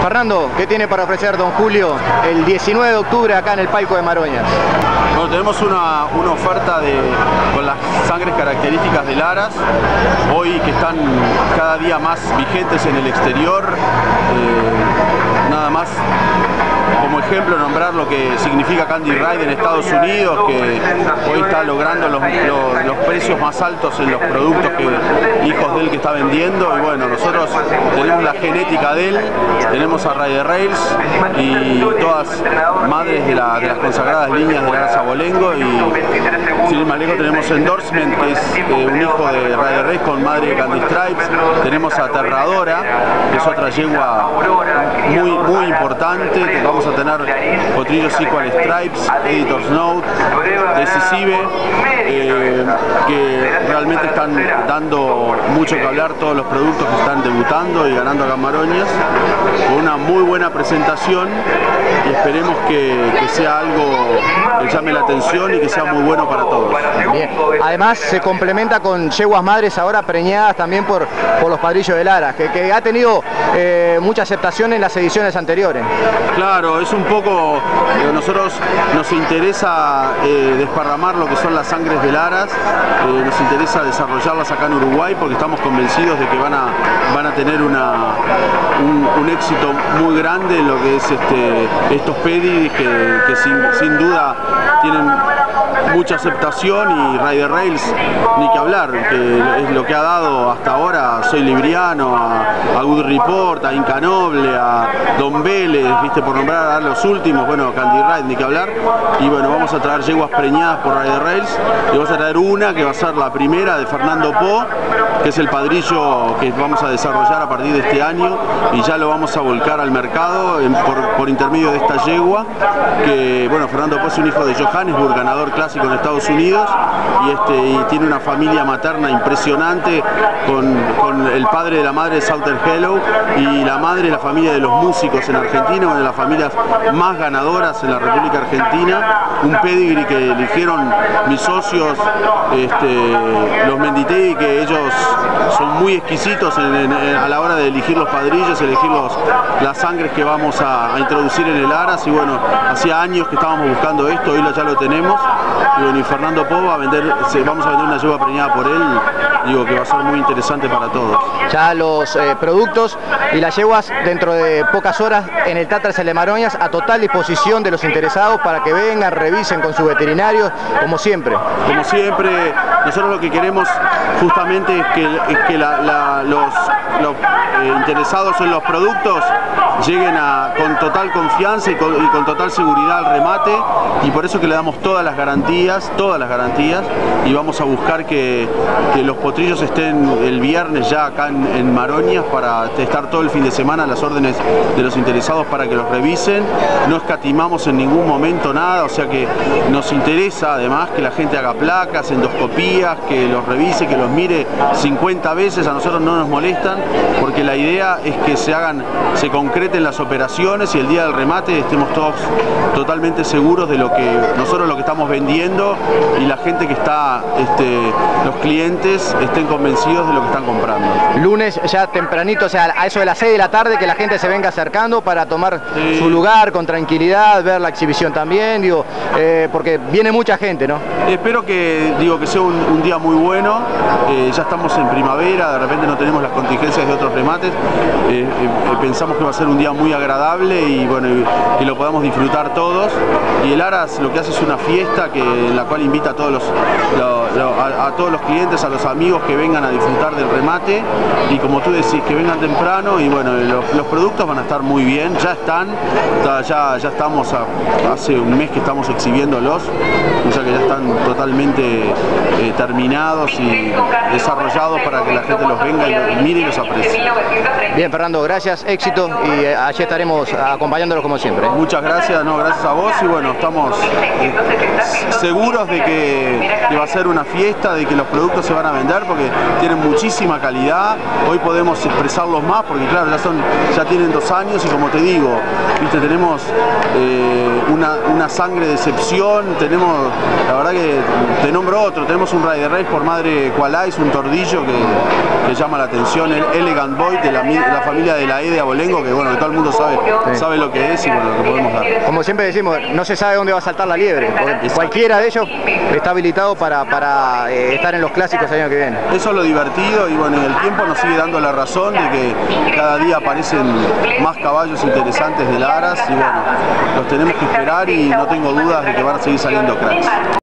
Fernando, ¿qué tiene para ofrecer don Julio el 19 de octubre acá en el palco de Maroñas? Bueno, tenemos una oferta con las sangres características del Aras, hoy que están cada día más vigentes en el exterior. Nada más como ejemplo nombrar lo que significa Candy Ride en Estados Unidos, que hoy está logrando los precios más altos en los productos hijos de él que está vendiendo. Y bueno, nosotros tenemos la genética de él, tenemos a Rider Rails y todas madres de las consagradas líneas del Aras Abolengo, y sin ir más lejos tenemos Endorsement, que es un hijo de Rider Rails con madre de Candy Stripes. Tenemos a Aterradora, que es otra yegua muy importante. Vamos a tener potrillos Equal Stripes, Editor's Note, Decisive, que realmente están dando mucho que hablar, todos los productos que están debutando y ganando acá en Maroñas, con una muy buena presentación, y esperemos que sea algo que llame la atención y que sea muy bueno para todos. Bien. Además se complementa con yeguas madres ahora preñadas también por los padrillos del Aras, que ha tenido mucha aceptación en las ediciones anteriores. Claro, es un poco, nosotros nos interesa desparramar lo que son las sangres del Aras, nos interesa desarrollarlas acá en Uruguay porque estamos convencidos de que van a tener un éxito muy grande en lo que es estos pedis que sin duda tienen mucha aceptación, y Rider Rails ni que hablar, que es lo que ha dado hasta ahora Soy Libriano, a Good Report, a Inca Noble, a Don Vélez, viste, por nombrar a los últimos. Bueno, Candy Ride ni que hablar. Y bueno, vamos a traer yeguas preñadas por Rider Rails, y vamos a traer una que va a ser la primera de Fernando Po, que es el padrillo que vamos a desarrollar a partir de este año, y ya lo vamos a volcar al mercado por intermedio de esta yegua, que bueno, Fernando Po es un hijo de Johannesburg, ganador clásico en Estados Unidos, y tiene una familia materna impresionante, con el padre de la madre de Southern Hello y la madre de la familia de los músicos en Argentina, una de las familias más ganadoras en la República Argentina, un pedigree que eligieron mis socios, los Menditegui, que ellos son muy exquisitos a la hora de elegir los padrillos, elegir las sangres que vamos a introducir en el Aras. Y bueno, hacía años que estábamos buscando esto, hoy ya lo tenemos. Y bueno, y Fernando Po vamos a vender una yegua preñada por él, digo que va a ser muy interesante para todos. Ya los productos y las yeguas dentro de pocas horas en el Tatras de Maroñas, a total disposición de los interesados para que vengan, revisen con sus veterinarios, como siempre. Como siempre, nosotros lo que queremos justamente es que los interesados en los productos lleguen con total confianza y con total seguridad al remate, y por eso que le damos todas las garantías, y vamos a buscar que los potrillos estén el viernes ya acá en Maroñas para estar todo el fin de semana a las órdenes de los interesados para que los revisen. No escatimamos en ningún momento nada, o sea que nos interesa además que la gente haga placas, endoscopías, que los revise, que los mire 50 veces, a nosotros no nos molestan, porque la idea es que se concreten las operaciones y el día del remate estemos todos totalmente seguros de lo que estamos vendiendo, y la gente que está, los clientes estén convencidos de lo que están comprando. Lunes ya tempranito, o sea, a eso de las 6 de la tarde, que la gente se venga acercando para tomar su lugar con tranquilidad, ver la exhibición también, digo, porque viene mucha gente, ¿no? Espero que sea un día muy bueno. Ya estamos en primavera, de repente no tenemos las contingencias de otros remates, pensamos que va a ser un día muy agradable, y bueno, que lo podamos disfrutar todos. Y el Aras lo que hace es una fiesta en la cual invita a todos los clientes, a los amigos que vengan a disfrutar del remate, y como tú decís, que vengan temprano. Y bueno, los productos van a estar muy bien, ya estamos hace un mes que estamos exhibiéndolos, o sea que ya están totalmente terminados y desarrollados para que la gente los venga y mire y los aprecie. Bien, Fernando, gracias, éxito, y allí estaremos acompañándolos como siempre. Muchas gracias, gracias a vos, y bueno, estamos seguros de que va a ser una fiesta, de que los productos se van a vender porque tienen muchísima calidad. Hoy podemos expresarlos más porque claro, ya tienen 2 años, y como te digo, viste, tenemos una sangre de excepción. Tenemos, la verdad que te nombro otro, tenemos un Rider Race por madre Equalize, un tordillo que llama la atención, el Elegant Boy de la familia de la E de Abolengo, que bueno, porque todo el mundo sabe lo que es y bueno, lo que podemos dar. Como siempre decimos, no se sabe dónde va a saltar la liebre, porque Exacto. cualquiera de ellos está habilitado para estar en los clásicos el año que viene. Eso es lo divertido y bueno, el tiempo nos sigue dando la razón de que cada día aparecen más caballos interesantes de Laras y bueno, los tenemos que esperar y no tengo dudas de que van a seguir saliendo cracks.